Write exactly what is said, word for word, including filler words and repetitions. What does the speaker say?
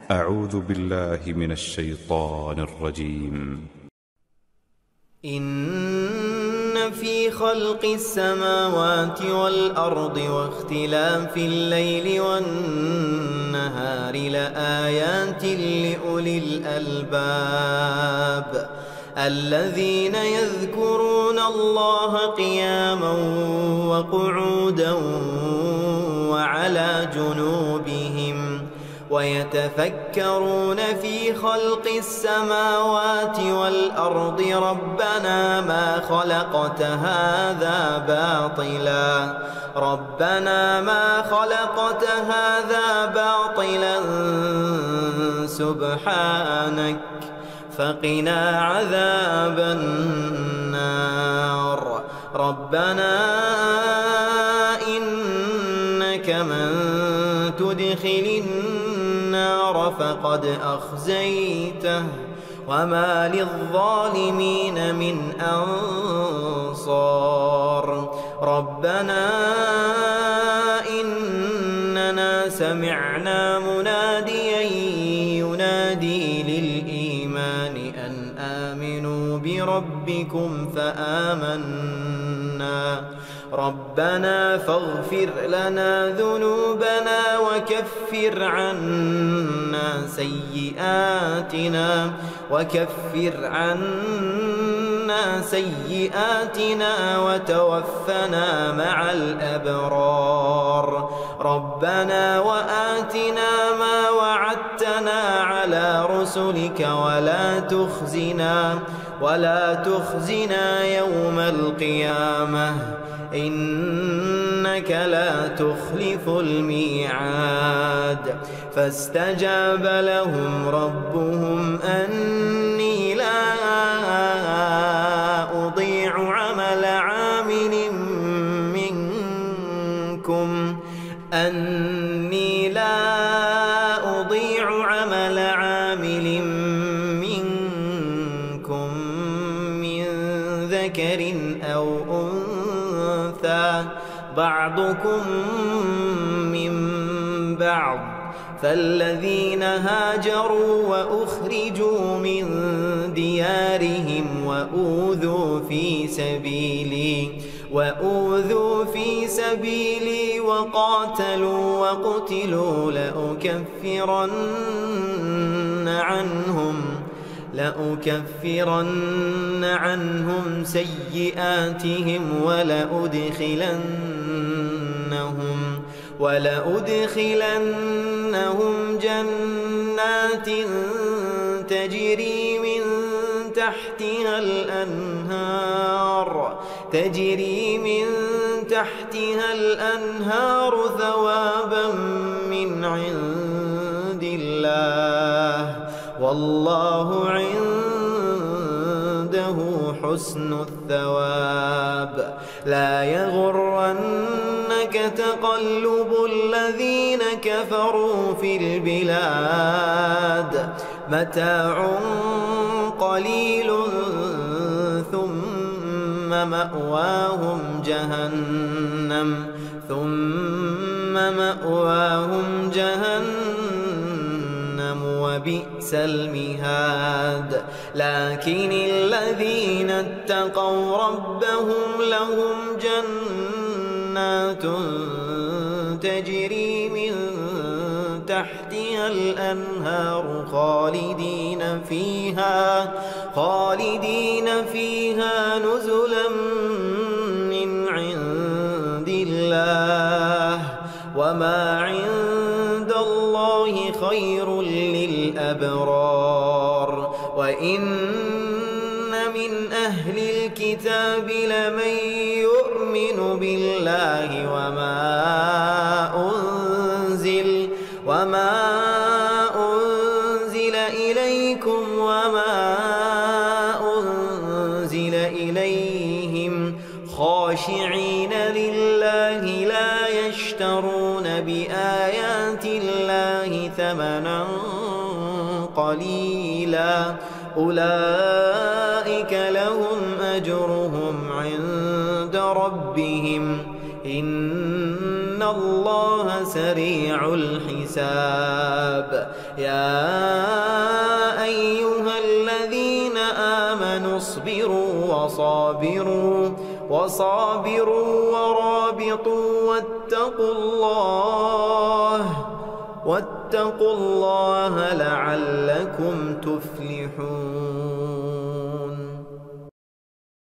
أعوذ بالله من الشيطان الرجيم. إن في خلق السماوات والأرض واختلاف الليل والنهار لآيات لأولي الألباب الذين يذكرون الله قياما وقعودا وعلى جنوبهم ويتفكرون في خلق السماوات والأرض ربنا ما خلقت هذا باطلا ربنا ما خلقت هذا باطلا سبحانك فقنا عذاب النار ربنا إنك من تدخل النار فقد أخزيته وما للظالمين من أنصار ربنا إننا سمعنا مناديا ينادي للإيمان أن آمنوا بربكم فآمنا ربنا فاغفر لنا ذنوبنا وكفر عنا سيئاتنا وكفر عنا سيئاتنا وتوفنا مع الأبرار ربنا وآتنا ما وعدتنا على رسلك ولا تخزنا ولا تخزنا يوم القيامة إنك لا تخلف الميعاد فاستجاب لهم ربهم أني لا أضيع عمل عامل منكم أني لا أضيع عمل عامل منكم من ذكر أو أنثى بعضكم من بعض فالذين هاجروا وأخرجوا من ديارهم وأوذوا في سبيلي وأوذوا في سبيلي وقاتلوا وقتلوا لأكفرن عنهم لأكفرن عنهم سيئاتهم ولأدخلنهم ولأدخلنهم جنات تجري من تحتها الأنهار تجري من تحتها الأنهار ثوابا من عند الله والله عنده حسن الثواب لا يغرنك تقلب الذين كفروا في البلاد متاع قليل ثم مأواهم جهنم ثم مأواهم جهنم وبئس المهاد لكن الذين اتقوا ربهم لهم جنات تجري من تحتها الأنهار خالدين فيها خالدين فيها نزلا من عند الله وما عند الله خير للأبرار وإن من أهل الكتاب لمن يؤمن بالله وما أنزل وما أنزل إليكم وما أنزل إليهم خاشعين لله لا يشترون بآيات الله ثمنا قليلا أولئك لهم أجرهم عند ربهم إن إن الله سريع الحساب. يا أيها الذين آمنوا اصبروا وصابروا وصابروا ورابطوا واتقوا الله واتقوا الله لعلكم تفلحون.